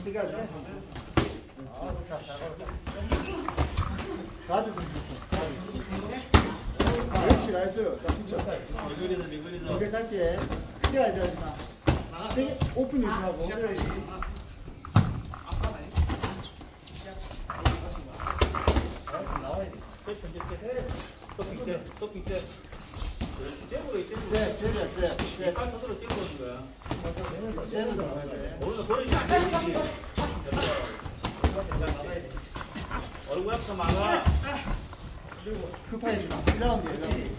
세게 하자. 가드 좀 줬어. 그렇지, 나이스. 자, 붙여. 이렇게 짧게. 크게 하지 마. 세게, 오픈 유지하고. 네, 쟤야, 쟤. 깔터로 찍어보는 거야. 쟤는 들어가야 돼. 오늘 버리지 안 되지. 얼굴 앞서 막아. 급하게 마. 1라운드 예정.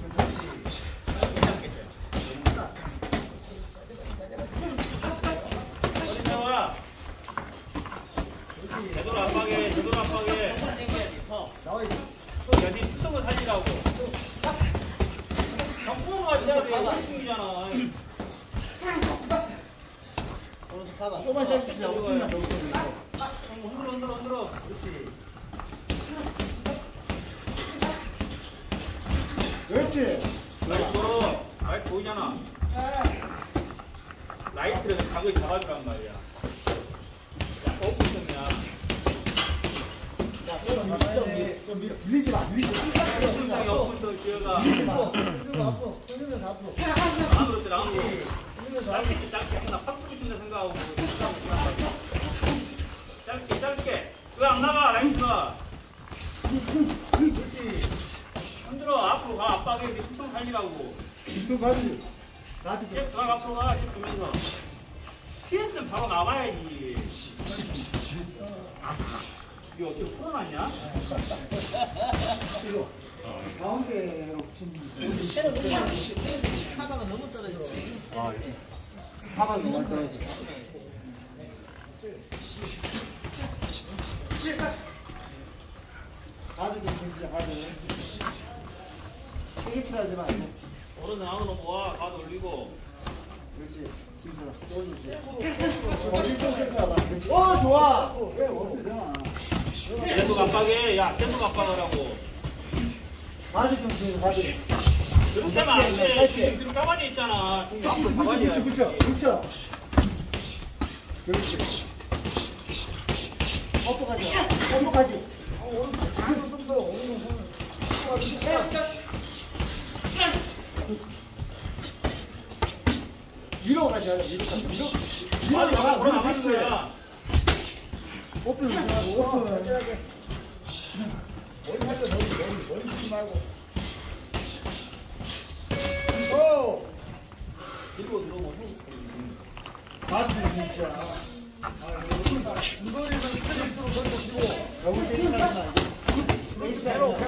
나와. 제대로 압박해, 제대로 압박해. 야, 니 특성을 살리라고. 정품을 마셔야 돼. 오른쪽이잖아. 조금만 짧게 치자. 오픈이나 더 오픈 있어. 흔들어. 그렇지. 그렇지. 라이트 보이잖아. 라이트를 각을 잡아주란 말이야. 오픈성이야. 좀 밀리지 마. 오픈성이 오픈성 지어가. 흔들면서 앞으로. 짧게 하나 팍 붙인다 생각하고. 짧게. 왜 안 나가 라이트가? 그렇지. 흔들어 앞으로 가. 압박해. 우리 특성 살리라고. 이쪽 가지. 나한테 쭉 들어가 앞으로 가. 쭉 주면서. PS는 바로 나와야지. 이거 어떻게 풀어놨냐? 이거 가운데로 치면 타바가 너무 떨어져. 하반 너무 떨어지. 가드 좀 주자. 가드. 세게 치라지 말고. 오른 나무로 모아. 가드 올리고. 그렇지. 힘들어. 어디 좀 해봐. 어 좋아. 왜 어디잖아. 계속 압박해. 야 계속 압박하라고. 가드 좀 줘. 가드. 그렇게 하면 안 돼. 지금 가만히 있잖아. 붙여. 그렇지. 엎어가지. 위로 가자. 위로 가. 그렇지. 오픈 하고 오픈. 머리 쓰지 말고. 오. 들고 들어오고. 가드 진짜. 이거에서 스트레이트로 던져주고 너무 세게 하지 말고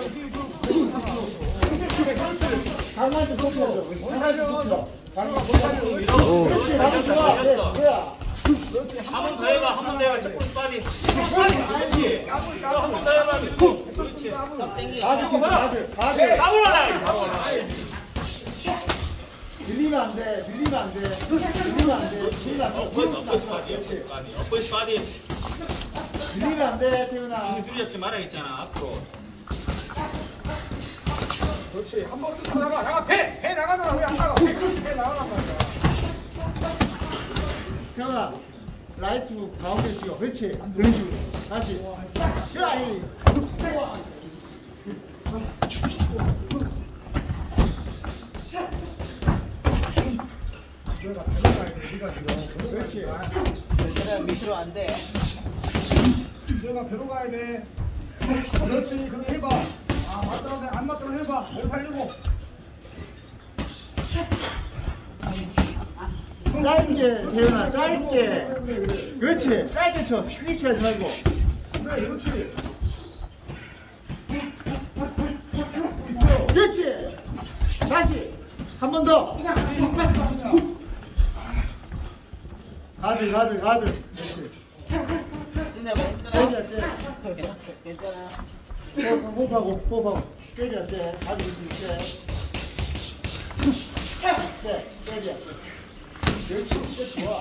강만 좀 높여줘. 강만 좀 높여. 그렇지. 나도 좋아. 뭐야. 한 번 더 해봐. 한 번 더 해봐. 조금 빨리. 그렇지. 한 번 더 해봐. 그렇지. 가드. 까불어라. 밀리면 안 돼. 엎어치 바디. 밀리면 안 돼, 태훈아. 줄이 잡지 말아야겠잖아. 앞으로. 그렇지. 한 번 더 나가. 배 나가잖아. 왜 안 나가? 배 나가란 말이야. 태훈아, 라이트 가운데 찍어. 그렇지. 그런 식으로. 다시. 그래. 그렇지. 내가 밑으로 안 돼. 내가 배로 가야 돼. 그렇지. 그렇게 해봐. 아, 맞더라도 안 맞더라도 해봐. 못 살리고. 짧게, 태훈아, 짧게. 그렇지. 짧게 쳐. 크게 치지 말고. 그래, 그렇지. 그렇지. 다시. 한 번 더. 가드. 그렇지. 근데 뭐 힘들어? 쟤야. 괜찮아. 호흡하고. 쟤야. 가드 쟤. 쟤야. 그렇지. 쟤 좋아.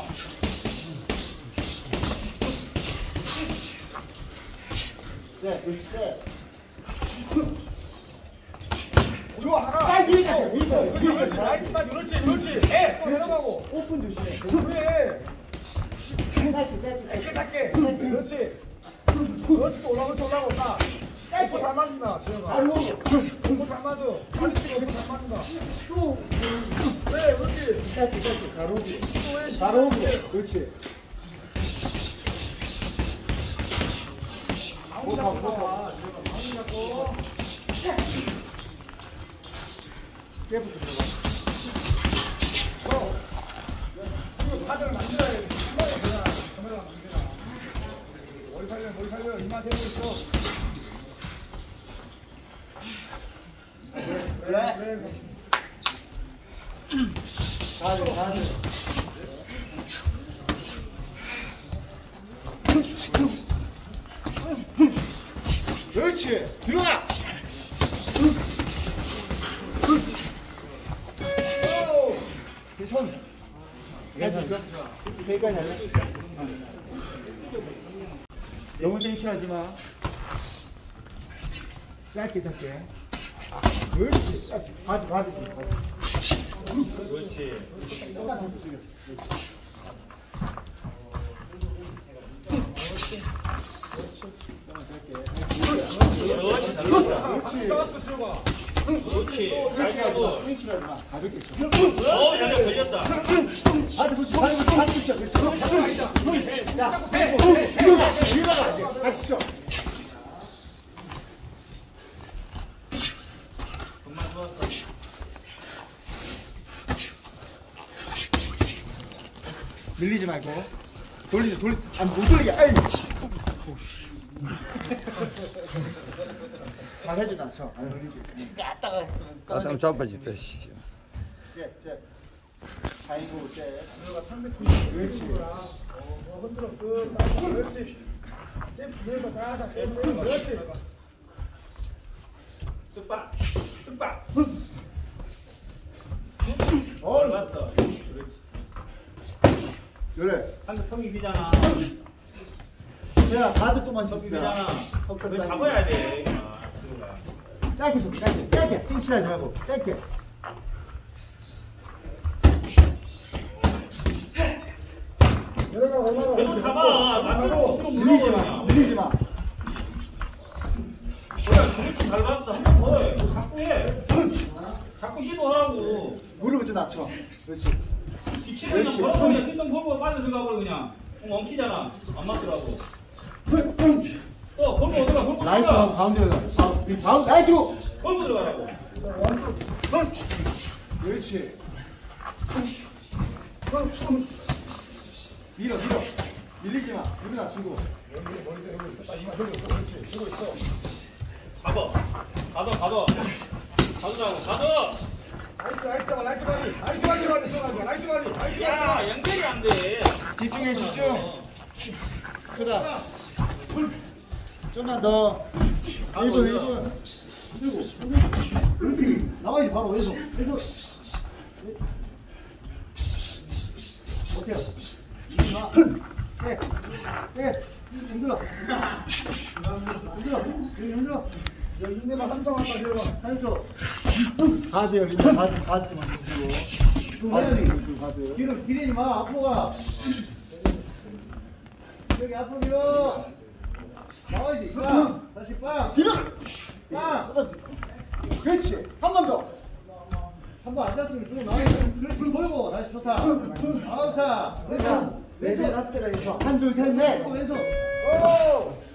그렇지. 좋아, 하나. 아, 위에까지. 그렇지. 라이트만 그렇지. 해. 또 내려가고. 오픈 조심해. 그래. 짧게 짧게. 그렇지. 그렇지. 또 올라오고 또 올라오고 딱. 짧고 잘 맞는다. 지영아. 바로 공부 잘 맞아. 빨리 뛰고 공부 잘 맞는다. 또. 네, 그렇지. 짧게 가로기 또 가로기 그렇지. 아무 잡고 봐. 지영아. 아무 잡고. 깨부터 들어가. 파전을 만들어야 돼. 카메라 만들어. 머리 살려. 이만 대고 있어. 그래. 가야 그렇지. 들어가. 손. 할 수 있어? 여기까지 할래? 너무 센치하지 마. 짧게. 그렇지. 받으시. 그렇지. 똑같은 뜻이요. 그렇지. 나왔어, 지영아. 그렇지. 잘 가고. 센치하지 마. 가볍게 쳐. 잘 걸렸다. 그렇지. 같이 쳐. 그렇지. 야, 뒤로가 이제. 같이 쳐. 정말 좋았어. 밀리지 말고. 못 돌리게. 아이. 잘 해주다, 쳐. 안 돌리게. 까다가 했으면 아담 잡아지다 씨. 잽. 아이고, 잽. 그렇지. 흔들어. 그렇지. 잽 주면서 가자. 그렇지. 쓱박. 잘 봤어. 그래. 한국 성이 비잖아. 야, 가드 좀만 성이 쳤어. 비잖아. 그걸 잡아야 돼. 짧게 줘. 짧게. 센치하지 말고. 짧게. 내려가. 계속 잡아. 맞춰서 밀리지 마. 잘 봤어. 한 번 더 해. 자꾸 해. 자꾸 시도하라고. 무릎을 좀 낮춰. 그렇지. 기치는 그냥 걸어 그냥 piston 걸고 빠져 들어가 버려 그냥. 엉키잖아. 안 맞더라고. 또 걸고 어디가 걸고 라이트 들어가. 가운데로 가운데 라이트. 걸고 들어가라고. 그렇지. 밀어. 밀리지 마. 무릎 낮추고. 잡아. 가둬. 라이트 바디. 야, 연결이 안 돼. 집중해. 크다. 좀만 더. 1분. 그렇지. 나와야지 바로 왼손. 어때요? 힘들어. 야, 인내만 한성한다, 지영아. 한쪽. 가드 여기 가드만 주고. 가드. 뒤로 기대지 마. 앞으로 가. 여기 앞으로 밀어. 나와야지. 빵. 다시 빵. 뒤로. 빵. 그렇지. 한 번 더. 한 번 앉았으면 쭉 나와야지. 불 보이고. 다시 좋다. 아우, 자. 왼손. 네, 다섯 개가 있어. 한, 둘, 셋, 넷. 왼손. 오!